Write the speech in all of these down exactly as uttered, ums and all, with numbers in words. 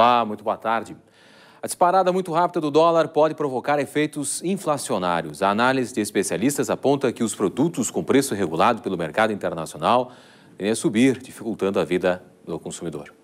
Olá, muito boa tarde. A disparada muito rápida do dólar pode provocar efeitos inflacionários. A análise de especialistas aponta que os produtos com preço regulado pelo mercado internacional tendem a subir, dificultando a vida do consumidor.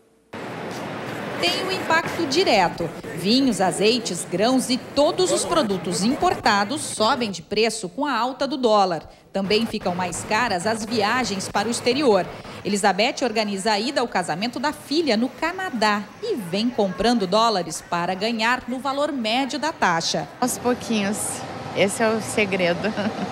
Tem um impacto direto. Vinhos, azeites, grãos e todos os produtos importados sobem de preço com a alta do dólar. Também ficam mais caras as viagens para o exterior. Elizabeth organiza a ida ao casamento da filha no Canadá e vem comprando dólares para ganhar no valor médio da taxa. Aos pouquinhos. Esse é o segredo.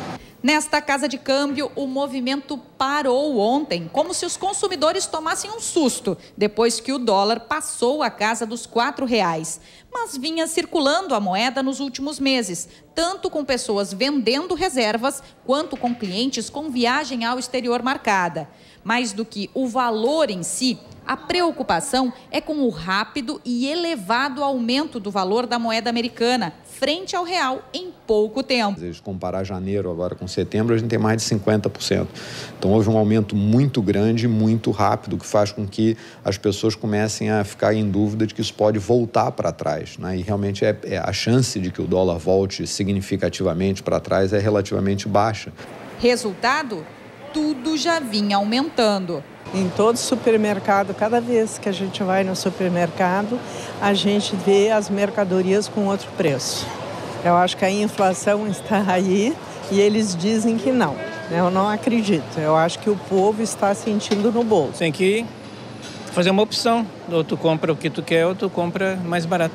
Nesta casa de câmbio, o movimento parou ontem, como se os consumidores tomassem um susto, depois que o dólar passou a casa dos quatro reais. Mas vinha circulando a moeda nos últimos meses, tanto com pessoas vendendo reservas, quanto com clientes com viagem ao exterior marcada. Mais do que o valor em si, a preocupação é com o rápido e elevado aumento do valor da moeda americana frente ao real em pouco tempo. Se comparar janeiro agora com setembro, a gente tem mais de cinquenta por cento. Então houve um aumento muito grande, muito rápido, que faz com que as pessoas comecem a ficar em dúvida de que isso pode voltar para trás, né? E realmente é, é, a chance de que o dólar volte significativamente para trás é relativamente baixa. Resultado? Tudo já vinha aumentando. Em todo supermercado, cada vez que a gente vai no supermercado, a gente vê as mercadorias com outro preço. Eu acho que a inflação está aí e eles dizem que não. Eu não acredito. Eu acho que o povo está sentindo no bolso. Tem que fazer uma opção. Ou tu compra o que tu quer ou tu compra mais barato.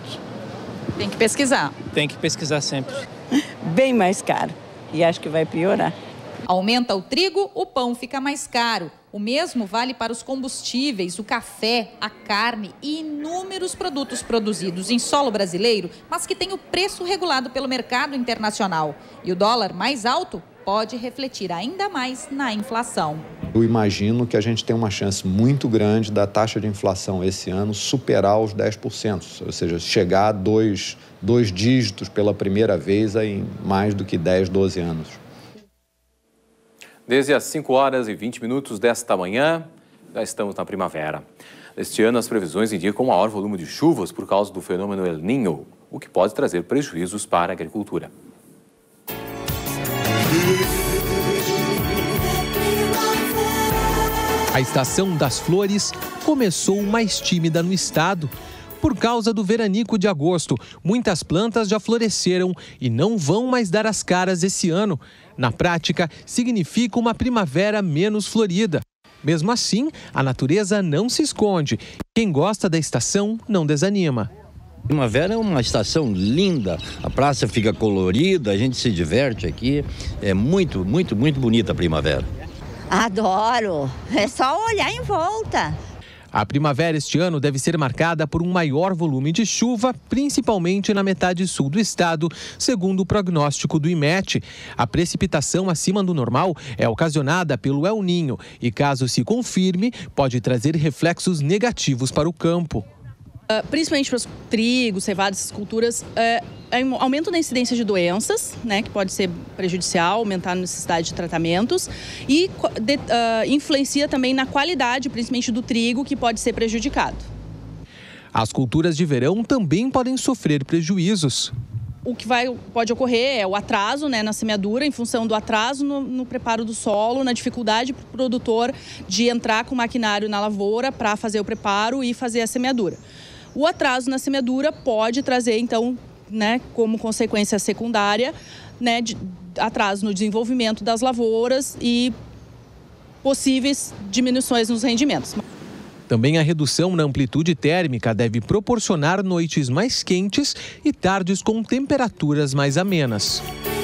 Tem que pesquisar. Tem que pesquisar sempre. Bem mais caro. E acho que vai piorar. Aumenta o trigo, o pão fica mais caro. O mesmo vale para os combustíveis, o café, a carne e inúmeros produtos produzidos em solo brasileiro, mas que têm o preço regulado pelo mercado internacional. E o dólar mais alto pode refletir ainda mais na inflação. Eu imagino que a gente tem uma chance muito grande da taxa de inflação esse ano superar os dez por cento, ou seja, chegar a dois, dois dígitos pela primeira vez em mais do que dez, doze anos. Desde as cinco horas e vinte minutos desta manhã, já estamos na primavera. Este ano, as previsões indicam um maior volume de chuvas por causa do fenômeno El Niño, o que pode trazer prejuízos para a agricultura. A estação das flores começou mais tímida no estado. Por causa do veranico de agosto, muitas plantas já floresceram e não vão mais dar as caras esse ano. Na prática, significa uma primavera menos florida. Mesmo assim, a natureza não se esconde. Quem gosta da estação não desanima. Primavera é uma estação linda, a praça fica colorida, a gente se diverte aqui. É muito, muito, muito bonita a primavera. Adoro, é só olhar em volta. A primavera este ano deve ser marcada por um maior volume de chuva, principalmente na metade sul do estado, segundo o prognóstico do IMET. A precipitação acima do normal é ocasionada pelo El Niño e, caso se confirme, pode trazer reflexos negativos para o campo. Uh, principalmente para os trigos, cevadas, essas culturas, uh, é um aumento na incidência de doenças, né, que pode ser prejudicial, aumentar a necessidade de tratamentos e de, uh, influencia também na qualidade, principalmente do trigo, que pode ser prejudicado. As culturas de verão também podem sofrer prejuízos. O que vai, pode ocorrer é o atraso, né, na semeadura, em função do atraso no, no preparo do solo, na dificuldade para o produtor de entrar com o maquinário na lavoura para fazer o preparo e fazer a semeadura. O atraso na semeadura pode trazer, então, né, como consequência secundária, né, de, atraso no desenvolvimento das lavouras e possíveis diminuições nos rendimentos. Também a redução na amplitude térmica deve proporcionar noites mais quentes e tardes com temperaturas mais amenas.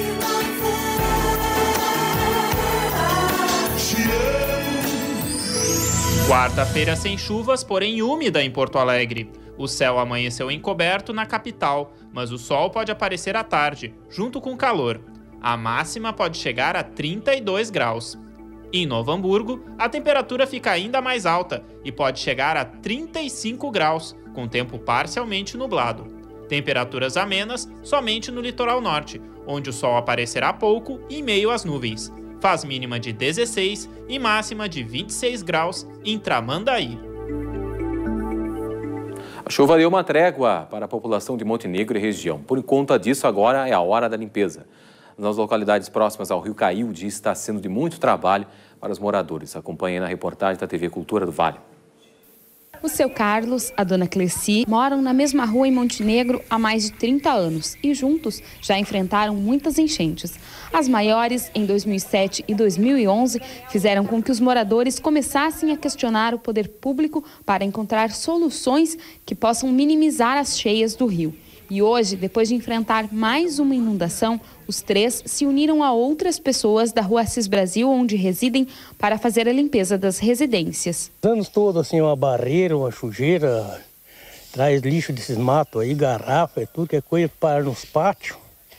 Quarta-feira sem chuvas, porém úmida em Porto Alegre. O céu amanheceu encoberto na capital, mas o sol pode aparecer à tarde, junto com calor. A máxima pode chegar a trinta e dois graus. Em Novo Hamburgo, a temperatura fica ainda mais alta e pode chegar a trinta e cinco graus, com tempo parcialmente nublado. Temperaturas amenas somente no litoral norte, onde o sol aparecerá pouco em meio às nuvens. Faz mínima de dezesseis e máxima de vinte e seis graus em Tramandaí. A chuva deu uma trégua para a população de Montenegro e região. Por conta disso, agora é a hora da limpeza. Nas localidades próximas ao rio Caílde está sendo de muito trabalho para os moradores. Acompanhe na reportagem da T V Cultura do Vale. O seu Carlos, a dona Cleci, moram na mesma rua em Montenegro há mais de trinta anos e juntos já enfrentaram muitas enchentes. As maiores, em dois mil e sete e dois mil e onze, fizeram com que os moradores começassem a questionar o poder público para encontrar soluções que possam minimizar as cheias do rio. E hoje, depois de enfrentar mais uma inundação, os três se uniram a outras pessoas da rua Assis Brasil, onde residem, para fazer a limpeza das residências. Os anos todos, assim, uma barreira, uma sujeira, traz lixo desses matos aí, garrafa, é tudo que é coisa para nos pátios.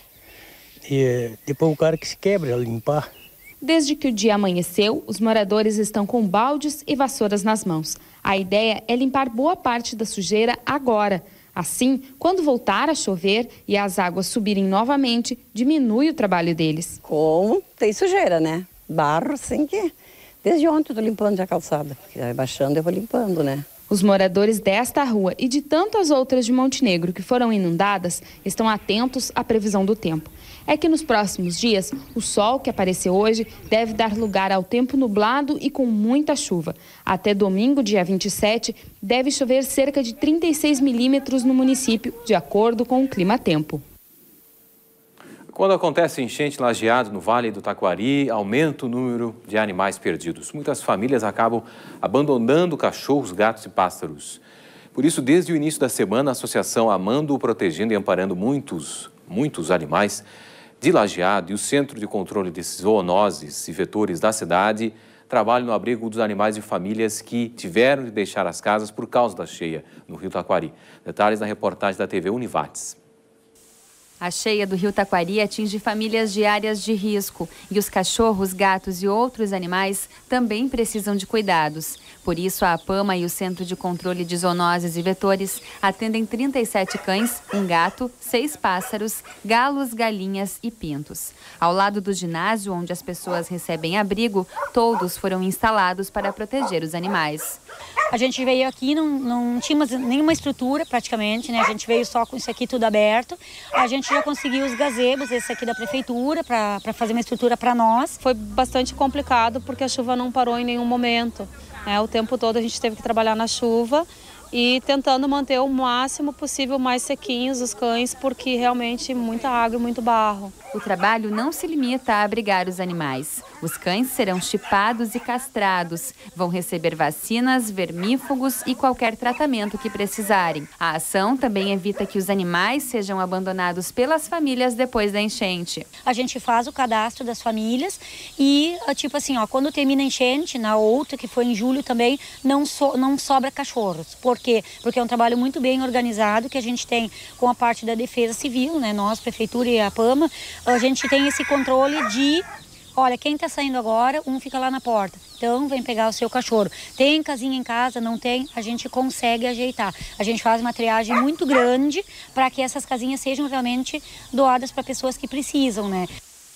E depois o cara que se quebra a limpar. Desde que o dia amanheceu, os moradores estão com baldes e vassouras nas mãos. A ideia é limpar boa parte da sujeira agora. Assim, quando voltar a chover e as águas subirem novamente, diminui o trabalho deles. Como tem sujeira, né? Barro, assim que... Desde ontem eu tô limpando a calçada. Vai baixando, eu vou limpando, né? Os moradores desta rua e de tantas outras de Montenegro que foram inundadas estão atentos à previsão do tempo. É que nos próximos dias, o sol que apareceu hoje deve dar lugar ao tempo nublado e com muita chuva. Até domingo, dia vinte e sete, deve chover cerca de trinta e seis milímetros no município, de acordo com o clima-tempo. Quando acontece enchente lajeado no Vale do Taquari, aumenta o número de animais perdidos. Muitas famílias acabam abandonando cachorros, gatos e pássaros. Por isso, desde o início da semana, a Associação Amando, Protegendo e Amparando Muitos, muitos Animais de Lajeado e o Centro de Controle de Zoonoses e Vetores da cidade trabalham no abrigo dos animais de famílias que tiveram de deixar as casas por causa da cheia no Rio Taquari. Detalhes na reportagem da T V Univates. A cheia do Rio Taquari atinge famílias de áreas de risco e os cachorros, gatos e outros animais também precisam de cuidados. Por isso, a APAMA e o Centro de Controle de Zoonoses e Vetores atendem trinta e sete cães, um gato, seis pássaros, galos, galinhas e pintos. Ao lado do ginásio, onde as pessoas recebem abrigo, todos foram instalados para proteger os animais. A gente veio aqui, não, não tínhamos nenhuma estrutura praticamente, né? A gente veio só com isso aqui tudo aberto. A gente já conseguiu os gazebos, esse aqui da prefeitura, para fazer uma estrutura para nós. Foi bastante complicado porque a chuva não parou em nenhum momento. Né? O tempo todo a gente teve que trabalhar na chuva e tentando manter o máximo possível mais sequinhos os cães, porque realmente muita água e muito barro. O trabalho não se limita a abrigar os animais. Os cães serão chipados e castrados, vão receber vacinas, vermífugos e qualquer tratamento que precisarem. A ação também evita que os animais sejam abandonados pelas famílias depois da enchente. A gente faz o cadastro das famílias e, tipo assim, ó, quando termina a enchente, na outra, que foi em julho também, não, so, não sobra cachorros. Por quê? Porque é um trabalho muito bem organizado que a gente tem com a parte da Defesa Civil, né? Nós, Prefeitura e a APAMA, a gente tem esse controle de... Olha, quem está saindo agora, um fica lá na porta. Então, vem pegar o seu cachorro. Tem casinha em casa? Não tem? A gente consegue ajeitar. A gente faz uma triagem muito grande para que essas casinhas sejam realmente doadas para pessoas que precisam, né?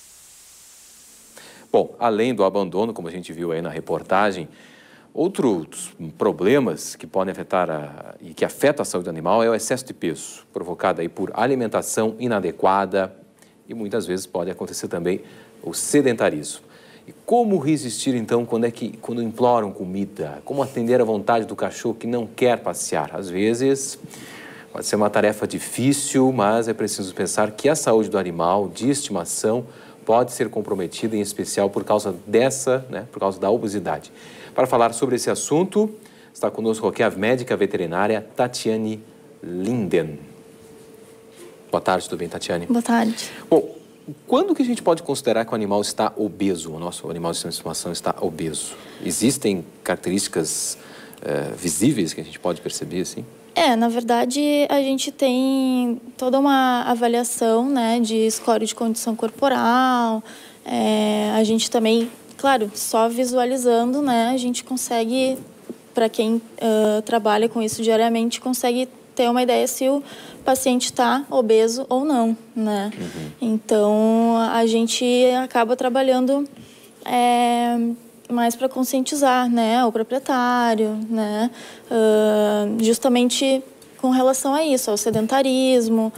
Bom, além do abandono, como a gente viu aí na reportagem, outros problemas que podem afetar a, e que afetam a saúde do animal é o excesso de peso, provocado aí por alimentação inadequada e muitas vezes pode acontecer também o sedentarismo. E como resistir, então, quando, é que, quando imploram comida? Como atender à vontade do cachorro que não quer passear? Às vezes, pode ser uma tarefa difícil, mas é preciso pensar que a saúde do animal de estimação pode ser comprometida, em especial por causa dessa, né, por causa da obesidade. Para falar sobre esse assunto, está conosco aqui a médica veterinária Tatiane Linden. Boa tarde, tudo bem, Tatiane? Boa tarde. Bom, quando que a gente pode considerar que o animal está obeso, o nosso animal de estimação está obeso? Existem características uh, visíveis que a gente pode perceber, assim? É, na verdade, a gente tem toda uma avaliação, né, de score de condição corporal. É, a gente também, claro, só visualizando, né, a gente consegue, para quem uh, trabalha com isso diariamente, consegue ter uma ideia se o paciente está obeso ou não, né? Uhum. Então, a gente acaba trabalhando é, mais para conscientizar, né, o proprietário, né, uh, justamente com relação a isso, ao sedentarismo,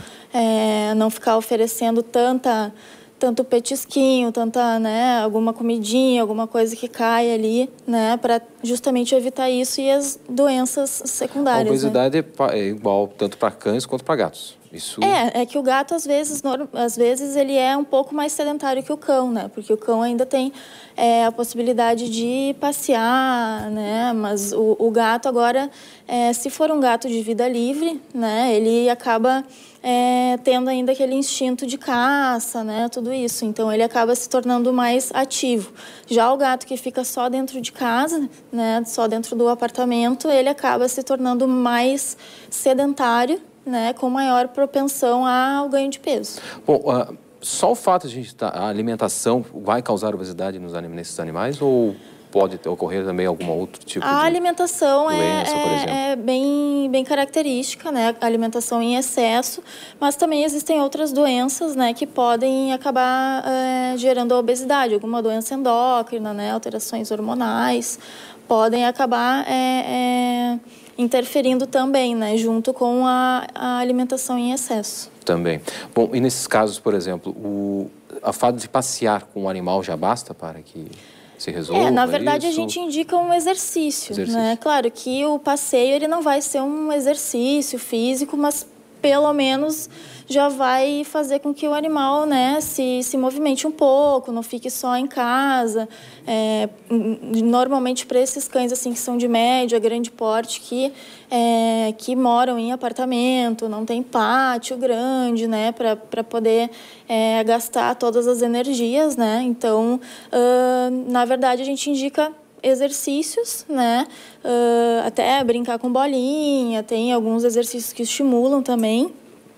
é, não ficar oferecendo tanta, tanto petisquinho, tanta, né, alguma comidinha, alguma coisa que cai ali, né, para justamente evitar isso e as doenças secundárias. A obesidade, né? é igual tanto para cães quanto para gatos. Isso... É, é que o gato, às vezes, às vezes, ele é um pouco mais sedentário que o cão, né? Porque o cão ainda tem é, a possibilidade de passear, né? Mas o, o gato agora, é, se for um gato de vida livre, né? Ele acaba é, tendo ainda aquele instinto de caça, né? Tudo isso. Então, ele acaba se tornando mais ativo. Já o gato que fica só dentro de casa, né? Só dentro do apartamento, ele acaba se tornando mais sedentário, né, com maior propensão ao ganho de peso. Bom, uh, só o fato de a gente tá, a alimentação vai causar obesidade nos anim, nesses animais ou pode ter, ocorrer também algum outro tipo a de A alimentação doença, é, é bem, bem característica, né, a alimentação em excesso, mas também existem outras doenças, né, que podem acabar é, gerando a obesidade, alguma doença endócrina, né, alterações hormonais, podem acabar é, é, interferindo também, né, junto com a, a alimentação em excesso. Também. Bom, e nesses casos, por exemplo, o a fato de passear com o animal já basta para que se resolva? É, na verdade isso? A gente indica um exercício, exercício, né? Claro que o passeio ele não vai ser um exercício físico, mas pelo menos já vai fazer com que o animal, né, se, se movimente um pouco, não fique só em casa. É, normalmente para esses cães assim que são de médio a grande porte, que, é, que moram em apartamento, não tem pátio grande, né, para poder é, gastar todas as energias, né? Então, uh, na verdade, a gente indica exercícios, né? Uh, até brincar com bolinha, tem alguns exercícios que estimulam também.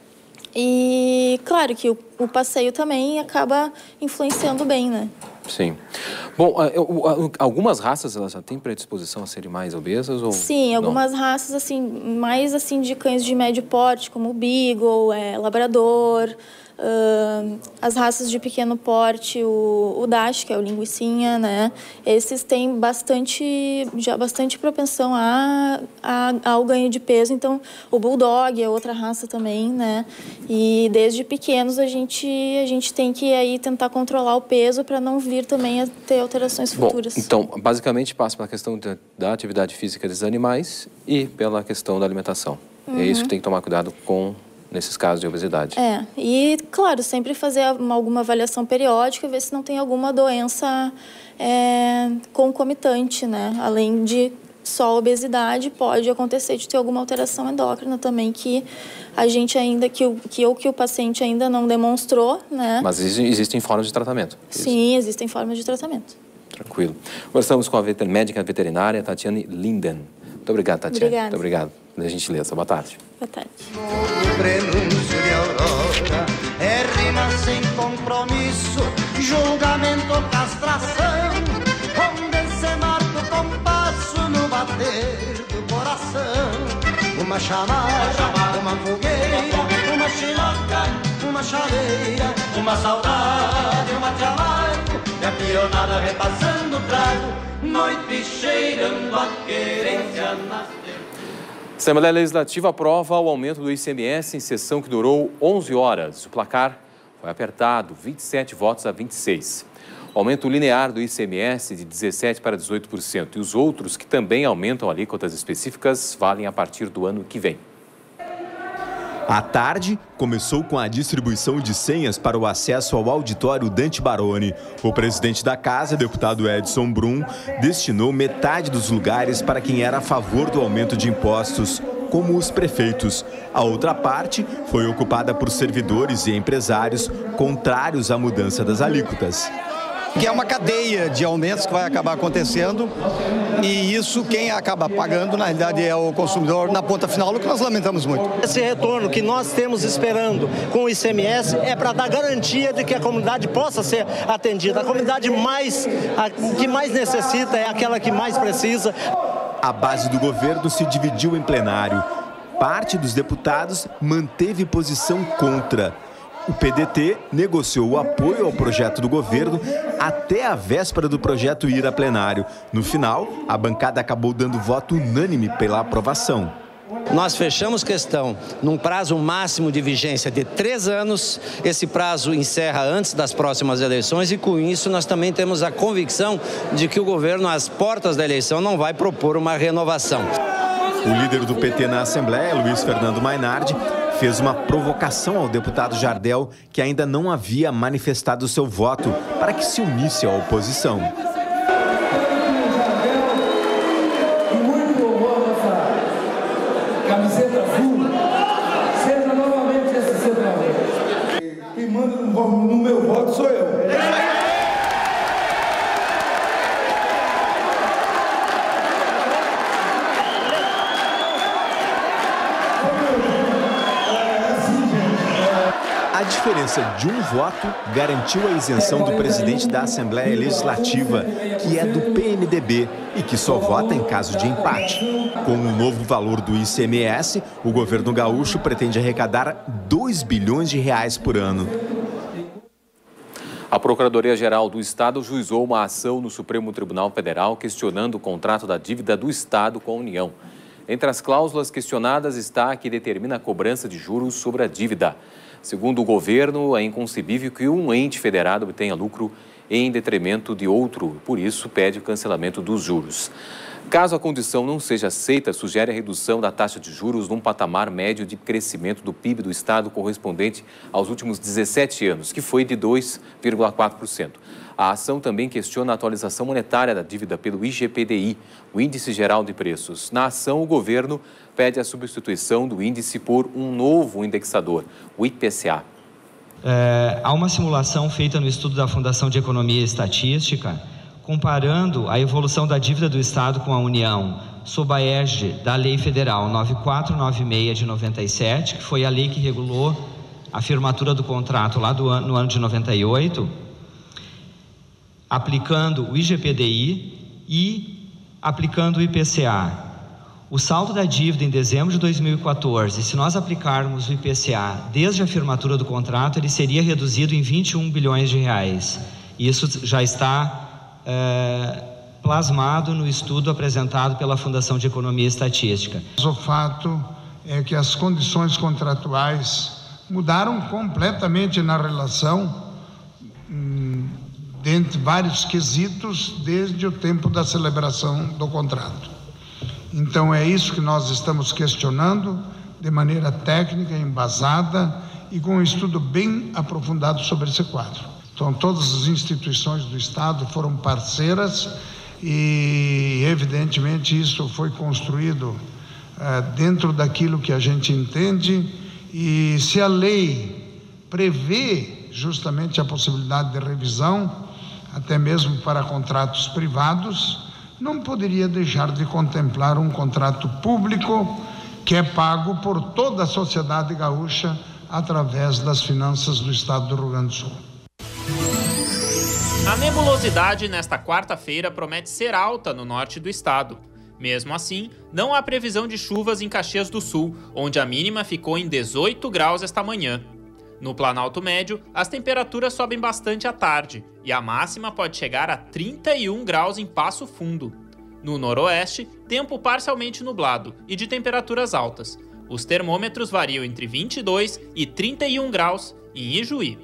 E claro que o, o passeio também acaba influenciando bem, né? Sim. Bom, uh, uh, algumas raças elas já têm predisposição a serem mais obesas ou Sim, algumas não? raças assim, mais assim de cães de médio porte, como o Beagle, é, Labrador. Uh, as raças de pequeno porte, o, o Dash, que é o linguicinha, né? Esses têm bastante, já bastante propensão a, a, ao ganho de peso. Então, o Bulldog é outra raça também, né? E desde pequenos a gente, a gente tem que aí tentar controlar o peso para não vir também a ter alterações futuras. Bom, então, basicamente passa pela questão da, da atividade física dos animais e pela questão da alimentação. Uhum. É isso que tem que tomar cuidado com nesses casos de obesidade. É, e claro, sempre fazer alguma avaliação periódica, ver se não tem alguma doença é, concomitante, né? Além de só obesidade, pode acontecer de ter alguma alteração endócrina também, que a gente ainda, que o que, ou que o paciente ainda não demonstrou, né? Mas existem formas de tratamento? Sim, existem formas de tratamento. Tranquilo. Conversamos com a veter, médica veterinária Tatiane Linden. Muito obrigado, Tatiane. Obrigada. Muito obrigado pela gentileza. Boa tarde. Boa tarde. O prenúncio de aurora é rima sem compromisso, julgamento ou castração, onde se marca o compasso no bater do coração. Uma chamada, uma fogueira, uma chiloca, uma chaleira, uma saudade, uma jamaica, e a pionada repassando o trago, noite cheirando a querência nas A Assembleia Legislativa aprova o aumento do I C M S em sessão que durou onze horas. O placar foi apertado, vinte e sete votos a vinte e seis. O aumento linear do I C M S de dezessete por cento para dezoito por cento. E os outros, que também aumentam alíquotas específicas, valem a partir do ano que vem. A tarde começou com a distribuição de senhas para o acesso ao auditório Dante Baroni. O presidente da casa, deputado Edson Brum, destinou metade dos lugares para quem era a favor do aumento de impostos, como os prefeitos. A outra parte foi ocupada por servidores e empresários contrários à mudança das alíquotas. Que é uma cadeia de aumentos que vai acabar acontecendo, e isso quem acaba pagando, na realidade, é o consumidor na ponta final, o que nós lamentamos muito. Esse retorno que nós temos esperando com o I C M S é para dar garantia de que a comunidade possa ser atendida. A comunidade mais, a, que mais necessita é aquela que mais precisa. A base do governo se dividiu em plenário. Parte dos deputados manteve posição contra. O P D T negociou o apoio ao projeto do governo até a véspera do projeto ir a plenário. No final, a bancada acabou dando voto unânime pela aprovação. Nós fechamos questão num prazo máximo de vigência de três anos. Esse prazo encerra antes das próximas eleições e, com isso, nós também temos a convicção de que o governo, às portas da eleição, não vai propor uma renovação. O líder do P T na Assembleia, Luiz Fernando Mainardi, fez uma provocação ao deputado Jardel, que ainda não havia manifestado seu voto para que se unisse à oposição. Camiseta azul, seja novamente esse centroavante. Quem manda no meu voto sou eu. A diferença de um voto garantiu a isenção do presidente da Assembleia Legislativa, que é do P M D B e que só vota em caso de empate. Com o novo valor do I C M S, o governo gaúcho pretende arrecadar dois bilhões de reais por ano. A Procuradoria-Geral do Estado juizou uma ação no Supremo Tribunal Federal questionando o contrato da dívida do Estado com a União. Entre as cláusulas questionadas está a que determina a cobrança de juros sobre a dívida. Segundo o governo, é inconcebível que um ente federado obtenha lucro em detrimento de outro, por isso pede o cancelamento dos juros. Caso a condição não seja aceita, sugere a redução da taxa de juros num patamar médio de crescimento do P I B do Estado correspondente aos últimos dezessete anos, que foi de dois vírgula quatro por cento. A ação também questiona a atualização monetária da dívida pelo I G P D I, o Índice Geral de Preços. Na ação, o governo pede a substituição do índice por um novo indexador, o I P C A. É, há uma simulação feita no estudo da Fundação de Economia e Estatística, comparando a evolução da dívida do Estado com a União, sob a égide da Lei Federal nove mil quatrocentos e noventa e seis de noventa e sete, que foi a lei que regulou a firmatura do contrato lá do ano, no ano de noventa e oito, aplicando o I G P D I e aplicando o I P C A. O saldo da dívida em dezembro de dois mil e quatorze, se nós aplicarmos o I P C A desde a firmatura do contrato, ele seria reduzido em vinte e um bilhões de reais. Isso já está é, plasmado no estudo apresentado pela Fundação de Economia e Estatística. O fato é que as condições contratuais mudaram completamente na relação, hum, dentre vários quesitos, desde o tempo da celebração do contrato. Então é isso que nós estamos questionando de maneira técnica, embasada e com um estudo bem aprofundado sobre esse quadro. Então todas as instituições do Estado foram parceiras e evidentemente isso foi construído eh, dentro daquilo que a gente entende, e se a lei prevê justamente a possibilidade de revisão, até mesmo para contratos privados, não poderia deixar de contemplar um contrato público que é pago por toda a sociedade gaúcha através das finanças do Estado do Rio Grande do Sul. A nebulosidade nesta quarta-feira promete ser alta no norte do estado. Mesmo assim, não há previsão de chuvas em Caxias do Sul, onde a mínima ficou em dezoito graus esta manhã. No Planalto Médio, as temperaturas sobem bastante à tarde e a máxima pode chegar a trinta e um graus em Passo Fundo. No Noroeste, tempo parcialmente nublado e de temperaturas altas. Os termômetros variam entre vinte e dois e trinta e um graus em Ijuí.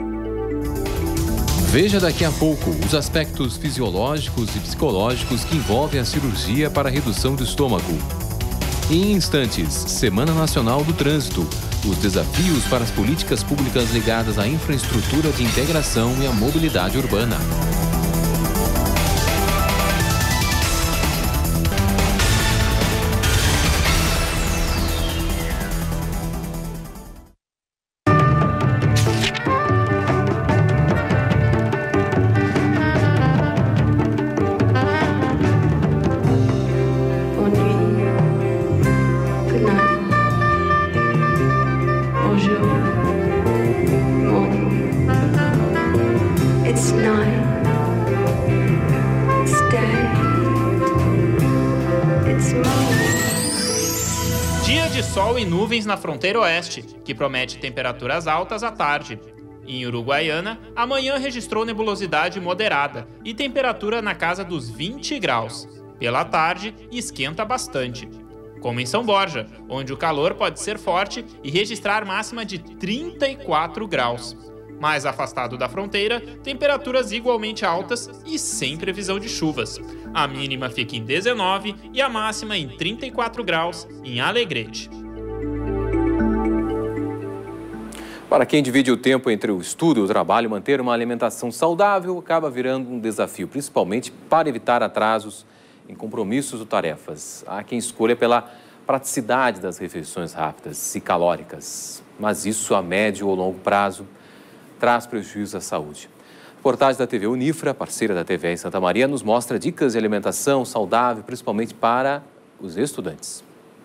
Veja daqui a pouco os aspectos fisiológicos e psicológicos que envolvem a cirurgia para a redução do estômago. Em instantes, Semana Nacional do Trânsito. Os desafios para as políticas públicas ligadas à infraestrutura de integração e à mobilidade urbana. Sol e nuvens na fronteira oeste, que promete temperaturas altas à tarde. Em Uruguaiana, amanhã registrou nebulosidade moderada e temperatura na casa dos vinte graus. Pela tarde, esquenta bastante. como em São Borja, onde o calor pode ser forte e registrar máxima de trinta e quatro graus. Mais afastado da fronteira, temperaturas igualmente altas e sem previsão de chuvas. A mínima fica em dezenove e a máxima em trinta e quatro graus em Alegrete. Para quem divide o tempo entre o estudo e o trabalho, manter uma alimentação saudável acaba virando um desafio, principalmente para evitar atrasos em compromissos ou tarefas. Há quem escolha pela praticidade das refeições rápidas e calóricas, mas isso a médio ou longo prazo traz prejuízo à saúde. A reportagem da T V Unifra, parceira da T V em Santa Maria, nos mostra dicas de alimentação saudável, principalmente para os estudantes.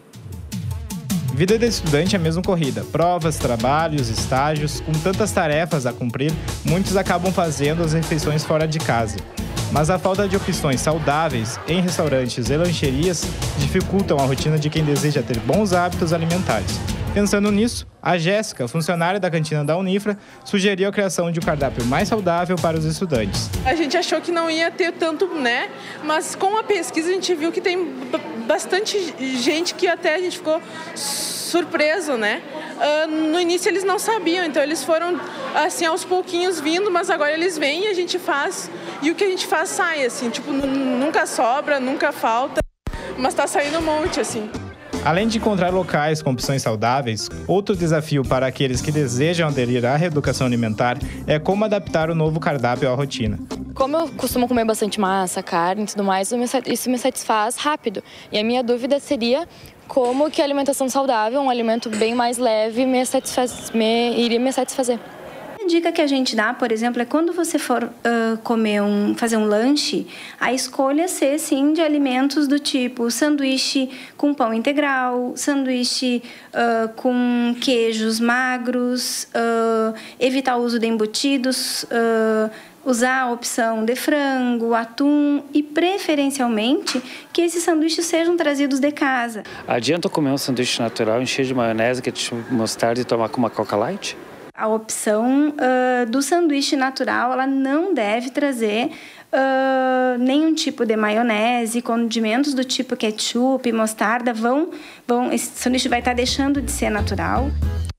Vida de estudante é mesmo corrida. Provas, trabalhos, estágios, com tantas tarefas a cumprir, muitos acabam fazendo as refeições fora de casa. Mas a falta de opções saudáveis em restaurantes e lancherias dificultam a rotina de quem deseja ter bons hábitos alimentares. Pensando nisso, a Jéssica, funcionária da cantina da Unifra, sugeriu a criação de um cardápio mais saudável para os estudantes. A gente achou que não ia ter tanto, né? Mas com a pesquisa a gente viu que tem bastante gente que até a gente ficou surpreso, né? Uh, no início eles não sabiam, então eles foram assim aos pouquinhos vindo, mas agora eles vêm e a gente faz, e o que a gente faz sai, assim, tipo, nunca sobra, nunca falta, mas tá saindo um monte, assim. Além de encontrar locais com opções saudáveis, outro desafio para aqueles que desejam aderir à reeducação alimentar é como adaptar o novo cardápio à rotina. Como eu costumo comer bastante massa, carne e tudo mais, isso me satisfaz rápido. E a minha dúvida seria como que a alimentação saudável, um alimento bem mais leve, me satisfaz, me, iria me satisfazer. A dica que a gente dá, por exemplo, é quando você for uh, comer um, fazer um lanche, a escolha ser, sim, de alimentos do tipo sanduíche com pão integral, sanduíche uh, com queijos magros, uh, evitar o uso de embutidos, uh, usar a opção de frango, atum e, preferencialmente, que esses sanduíches sejam trazidos de casa. Adianta comer um sanduíche natural encher de maionese, ketchup, mostarda e tomar com uma Coca Light? A opção uh, do sanduíche natural, ela não deve trazer uh, nenhum tipo de maionese, condimentos do tipo ketchup, mostarda, vão, vão, esse sanduíche vai estar deixando de ser natural.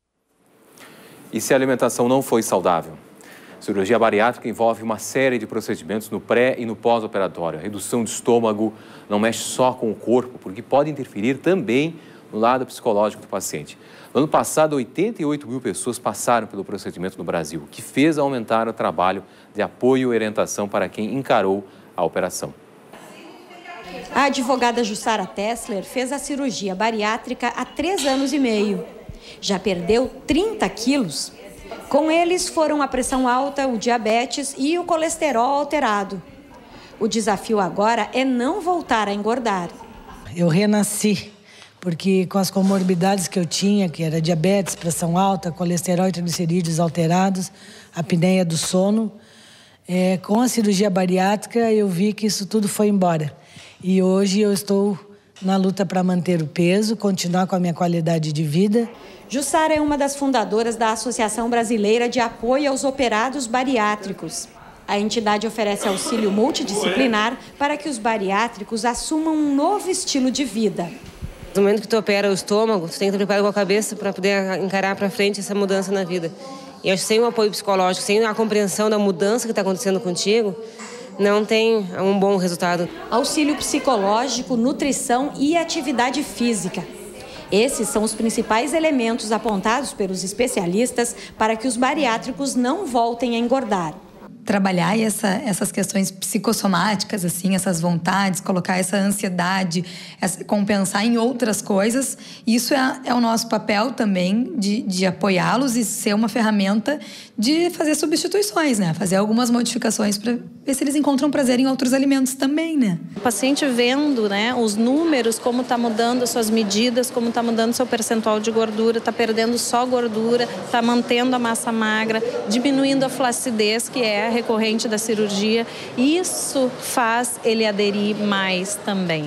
E se a alimentação não foi saudável? Cirurgia bariátrica envolve uma série de procedimentos no pré e no pós-operatório. A redução de estômago não mexe só com o corpo, porque pode interferir também no lado psicológico do paciente. No ano passado, oitenta e oito mil pessoas passaram pelo procedimento no Brasil, o que fez aumentar o trabalho de apoio e orientação para quem encarou a operação. A advogada Jussara Tessler fez a cirurgia bariátrica há três anos e meio. Já perdeu trinta quilos. Com eles foram a pressão alta, o diabetes e o colesterol alterado. O desafio agora é não voltar a engordar. Eu renasci, porque com as comorbidades que eu tinha, que era diabetes, pressão alta, colesterol e triglicerídeos alterados, apneia do sono, é, com a cirurgia bariátrica eu vi que isso tudo foi embora. E hoje eu estou na luta para manter o peso, continuar com a minha qualidade de vida. Jussara é uma das fundadoras da Associação Brasileira de Apoio aos Operados Bariátricos. A entidade oferece auxílio multidisciplinar para que os bariátricos assumam um novo estilo de vida. No momento que tu opera o estômago, tu tem que estar preparado com a cabeça para poder encarar para frente essa mudança na vida. E acho que sem o apoio psicológico, sem a compreensão da mudança que está acontecendo contigo, não tem um bom resultado. Auxílio psicológico, nutrição e atividade física. Esses são os principais elementos apontados pelos especialistas para que os bariátricos não voltem a engordar. Trabalhar essa, essas questões psicossomáticas, assim, essas vontades, colocar essa ansiedade, essa, compensar em outras coisas, isso é, é o nosso papel também de, de apoiá-los e ser uma ferramenta de fazer substituições, né? Fazer algumas modificações para ver se eles encontram prazer em outros alimentos também, né? O paciente vendo, né, os números, como está mudando as suas medidas, como está mudando seu percentual de gordura, está perdendo só gordura, está mantendo a massa magra, diminuindo a flacidez, que é recorrente da cirurgia, isso faz ele aderir mais também.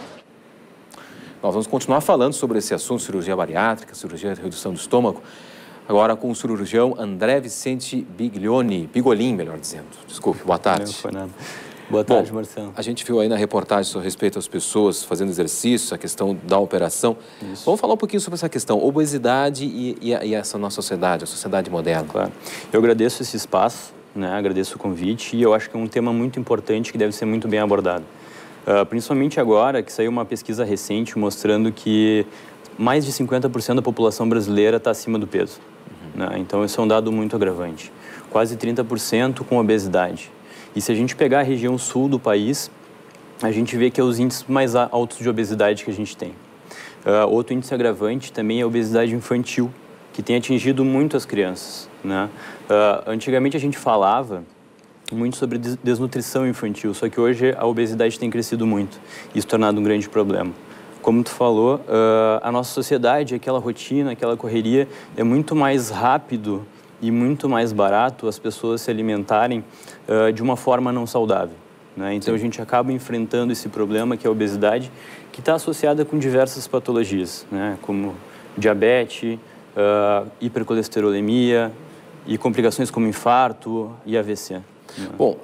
Nós vamos continuar falando sobre esse assunto, cirurgia bariátrica, cirurgia de redução do estômago, agora com o cirurgião André Vicente Biglioni, Bigolin, melhor dizendo. Desculpe, boa tarde. Não foi nada. Boa tarde, Bom, Marcelo. A gente viu aí na reportagem sobre respeito às pessoas fazendo exercício, a questão da operação. Isso. Vamos falar um pouquinho sobre essa questão, obesidade e, e, e essa nossa sociedade, a sociedade moderna. Claro. Eu agradeço esse espaço, né? Agradeço o convite e eu acho que é um tema muito importante que deve ser muito bem abordado. Uh, principalmente agora que saiu uma pesquisa recente mostrando que mais de cinquenta por cento da população brasileira está acima do peso. Uhum. Né? Então, esse é um dado muito agravante. Quase trinta por cento com obesidade. E se a gente pegar a região sul do país, a gente vê que é os índices mais altos de obesidade que a gente tem. Uh, outro índice agravante também é a obesidade infantil, que tem atingido muito as crianças. Né? Uh, antigamente a gente falava muito sobre desnutrição infantil, só que hoje a obesidade tem crescido muito e se tornado um grande problema. Como tu falou, uh, a nossa sociedade, aquela rotina, aquela correria, é muito mais rápido e muito mais barato as pessoas se alimentarem uh, de uma forma não saudável. Né? Então, Sim. a gente acaba enfrentando esse problema, que é a obesidade, que está associada com diversas patologias, né? Como diabetes, uh, hipercolesterolemia e complicações como infarto e A V C. Né? Bom,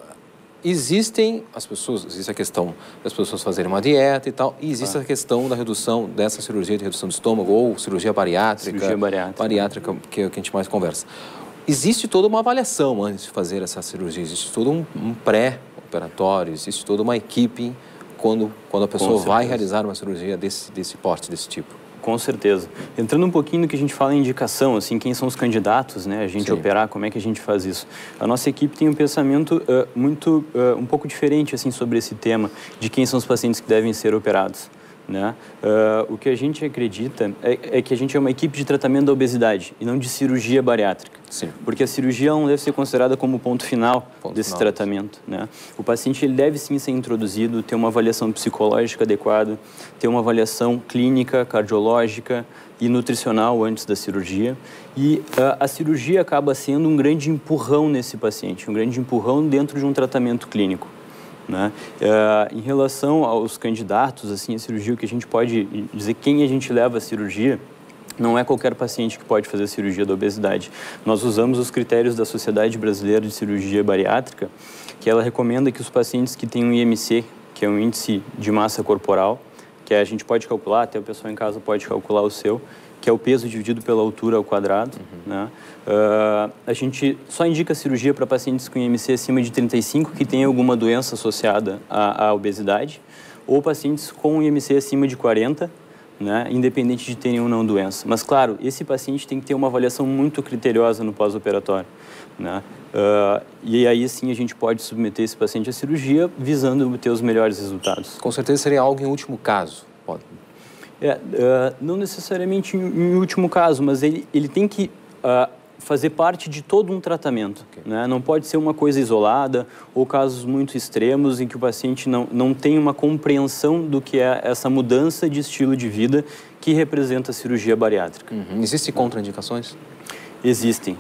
existem as pessoas, existe a questão das pessoas fazerem uma dieta e tal, e existe ah. a questão da redução, dessa cirurgia de redução do estômago ou cirurgia bariátrica. Cirurgia bariátrica. Bariátrica, que é o que a gente mais conversa. Existe toda uma avaliação antes de fazer essa cirurgia, existe todo um, um pré-operatório, existe toda uma equipe quando, quando a pessoa vai realizar uma cirurgia desse, desse porte, desse tipo. Com certeza. Entrando um pouquinho no que a gente fala em indicação, assim, quem são os candidatos, né, a gente Sim. operar, como é que a gente faz isso? A nossa equipe tem um pensamento uh, muito, uh, um pouco diferente, assim, sobre esse tema, de quem são os pacientes que devem ser operados. Né? Uh, o que a gente acredita é, é que a gente é uma equipe de tratamento da obesidade e não de cirurgia bariátrica. Sim. Porque a cirurgia não deve ser considerada como o ponto final ponto desse final. tratamento. Né? O paciente ele deve sim ser introduzido, ter uma avaliação psicológica adequada, ter uma avaliação clínica, cardiológica e nutricional antes da cirurgia. E uh, a cirurgia acaba sendo um grande empurrão nesse paciente, um grande empurrão dentro de um tratamento clínico. Né? Uh, em relação aos candidatos assim, à cirurgia, o que a gente pode dizer, quem a gente leva à cirurgia, não é qualquer paciente que pode fazer a cirurgia da obesidade. Nós usamos os critérios da Sociedade Brasileira de Cirurgia Bariátrica, que ela recomenda que os pacientes que têm um I M C, que é um índice de massa corporal, que a gente pode calcular, até o pessoal em casa pode calcular o seu, que é o peso dividido pela altura ao quadrado. Uhum. Né? Uh, a gente só indica cirurgia para pacientes com I M C acima de trinta e cinco que têm alguma doença associada à, à obesidade, ou pacientes com I M C acima de quarenta, né? Independente de terem ou não doença. Mas, claro, esse paciente tem que ter uma avaliação muito criteriosa no pós-operatório. Né? Uh, e aí, sim, a gente pode submeter esse paciente à cirurgia visando obter os melhores resultados. Com certeza seria algo em último caso. Pode. É, uh, não necessariamente em, em último caso, mas ele, ele tem que uh, fazer parte de todo um tratamento. Okay. Né? Não pode ser uma coisa isolada ou casos muito extremos em que o paciente não, não tem uma compreensão do que é essa mudança de estilo de vida que representa a cirurgia bariátrica. Uhum. Existem contraindicações? Existem.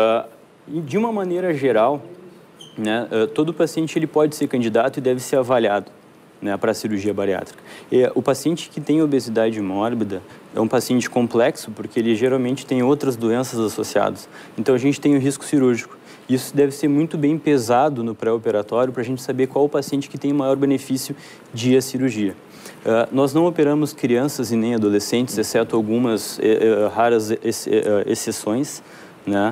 Uh, de uma maneira geral, né, uh, todo paciente ele pode ser candidato e deve ser avaliado, né, para a cirurgia bariátrica. E o paciente que tem obesidade mórbida é um paciente complexo porque ele geralmente tem outras doenças associadas. Então a gente tem o risco cirúrgico. Isso deve ser muito bem pesado no pré-operatório para a gente saber qual o paciente que tem maior benefício de ir à cirurgia. Uh, nós não operamos crianças e nem adolescentes, exceto algumas uh, raras ex uh, exceções, né?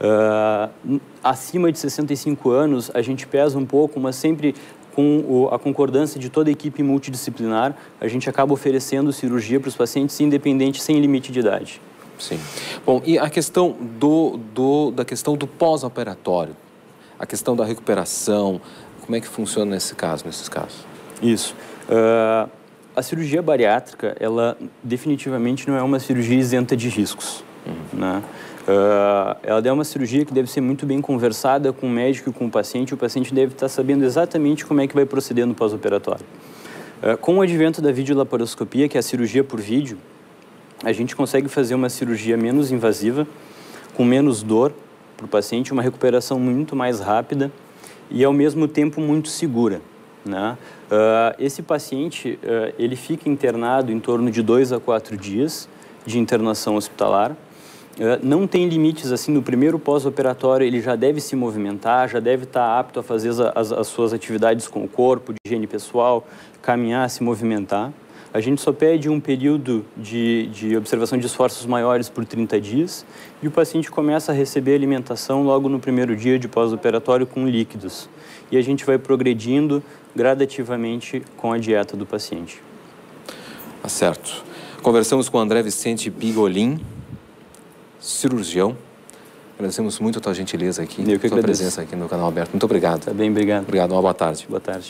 Uh, acima de sessenta e cinco anos a gente pesa um pouco, mas sempre com a concordância de toda a equipe multidisciplinar, a gente acaba oferecendo cirurgia para os pacientes independentes, sem limite de idade. Sim. Bom, e a questão do, do, da questão do pós-operatório, a questão da recuperação, como é que funciona nesse caso, nesses casos? Isso. Uh, a cirurgia bariátrica, ela definitivamente não é uma cirurgia isenta de riscos. Uhum. Né? Uh, ela é uma cirurgia que deve ser muito bem conversada com o médico e com o paciente. O paciente deve estar sabendo exatamente como é que vai proceder no pós-operatório. Uh, com o advento da videolaparoscopia, que é a cirurgia por vídeo, a gente consegue fazer uma cirurgia menos invasiva, com menos dor para o paciente, uma recuperação muito mais rápida e, ao mesmo tempo, muito segura. Né? Uh, esse paciente, uh, ele fica internado em torno de dois a quatro dias de internação hospitalar. Não tem limites, assim, no primeiro pós-operatório ele já deve se movimentar, já deve estar apto a fazer as, as suas atividades com o corpo, de higiene pessoal, caminhar, se movimentar. A gente só pede um período de, de observação de esforços maiores por trinta dias e o paciente começa a receber alimentação logo no primeiro dia de pós-operatório com líquidos. E a gente vai progredindo gradativamente com a dieta do paciente. Tá certo. Conversamos com o André Vicente Pigolin, cirurgião. Agradecemos muito a tua gentileza aqui, Eu que a tua agradeço. presença aqui no Canal Aberto. Muito obrigado. Tá bem, obrigado. Obrigado, uma boa tarde. Boa tarde.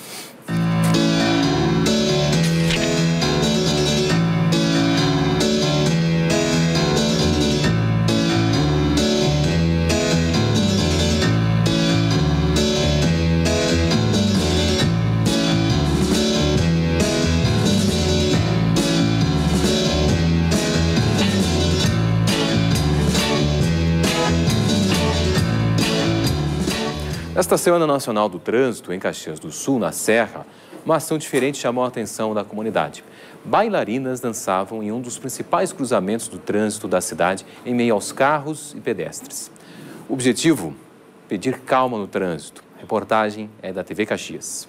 Nesta Semana Nacional do Trânsito, em Caxias do Sul, na Serra, uma ação diferente chamou a atenção da comunidade. Bailarinas dançavam em um dos principais cruzamentos do trânsito da cidade, em meio aos carros e pedestres. O objetivo? Pedir calma no trânsito. A reportagem é da T V Caxias.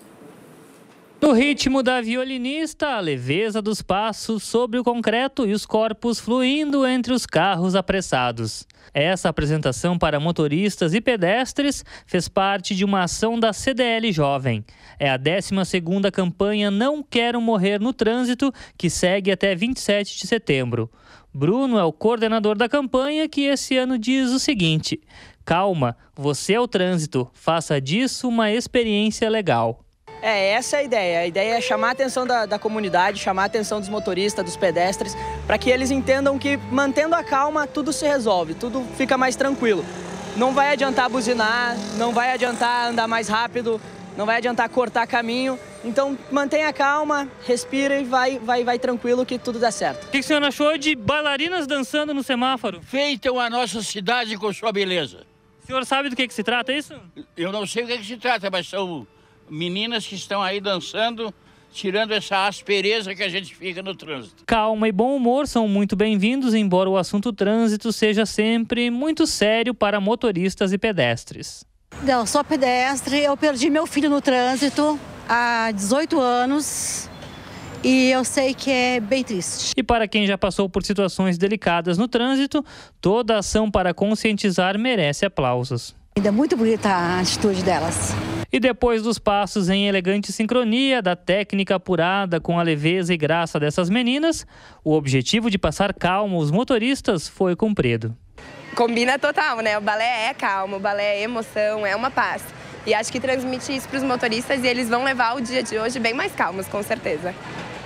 No ritmo da violinista, a leveza dos passos sobre o concreto e os corpos fluindo entre os carros apressados. Essa apresentação para motoristas e pedestres fez parte de uma ação da C D L Jovem. É a décima segunda campanha Não Quero Morrer no Trânsito, que segue até vinte e sete de setembro. Bruno é o coordenador da campanha, que esse ano diz o seguinte: calma, você é o trânsito, faça disso uma experiência legal. É, essa é a ideia. A ideia é chamar a atenção da, da comunidade, chamar a atenção dos motoristas, dos pedestres, para que eles entendam que, mantendo a calma, tudo se resolve, tudo fica mais tranquilo. Não vai adiantar buzinar, não vai adiantar andar mais rápido, não vai adiantar cortar caminho. Então, mantenha a calma, respira e vai, vai, vai tranquilo que tudo dá certo. O que o senhor achou de bailarinas dançando no semáforo? Feitam a nossa cidade com sua beleza. O senhor sabe do que, que se trata, é isso? Eu não sei o que, que se trata, mas são meninas que estão aí dançando, tirando essa aspereza que a gente fica no trânsito. Calma e bom humor são muito bem-vindos, embora o assunto trânsito seja sempre muito sério para motoristas e pedestres. Não, sou pedestre, eu perdi meu filho no trânsito há dezoito anos e eu sei que é bem triste. E para quem já passou por situações delicadas no trânsito, toda ação para conscientizar merece aplausos. Ainda é muito bonita a atitude delas. E depois dos passos em elegante sincronia, da técnica apurada com a leveza e graça dessas meninas, o objetivo de passar calma aos motoristas foi cumprido. Combina total, né? O balé é calmo, o balé é emoção, é uma paz. E acho que transmite isso para os motoristas e eles vão levar o dia de hoje bem mais calmos, com certeza.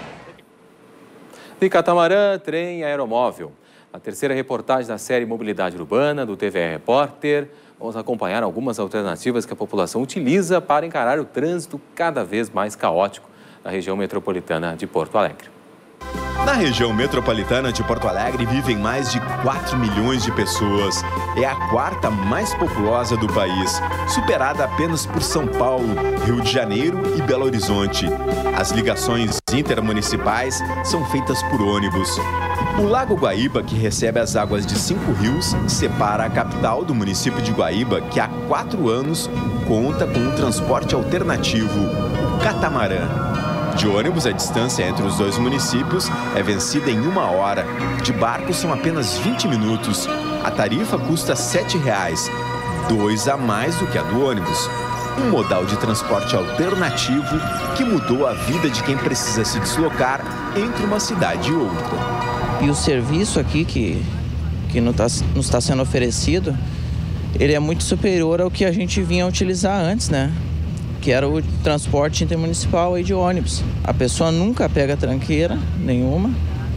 De catamarã, trem e aeromóvel. A terceira reportagem da série Mobilidade Urbana, do T V R Repórter. Vamos acompanhar algumas alternativas que a população utiliza para encarar o trânsito cada vez mais caótico na região metropolitana de Porto Alegre. Na região metropolitana de Porto Alegre vivem mais de quatro milhões de pessoas. É a quarta mais populosa do país, superada apenas por São Paulo, Rio de Janeiro e Belo Horizonte. As ligações intermunicipais são feitas por ônibus. O Lago Guaíba, que recebe as águas de cinco rios, separa a capital do município de Guaíba, que há quatro anos conta com um transporte alternativo, o catamarã. De ônibus, a distância entre os dois municípios é vencida em uma hora. De barco, são apenas vinte minutos. A tarifa custa sete reais, dois a mais do que a do ônibus. Um modal de transporte alternativo que mudou a vida de quem precisa se deslocar entre uma cidade e outra. E o serviço aqui que, que nos está sendo oferecido, ele é muito superior ao que a gente vinha utilizar antes, né? Que era o transporte intermunicipal aí de ônibus. A pessoa nunca pega tranqueira nenhuma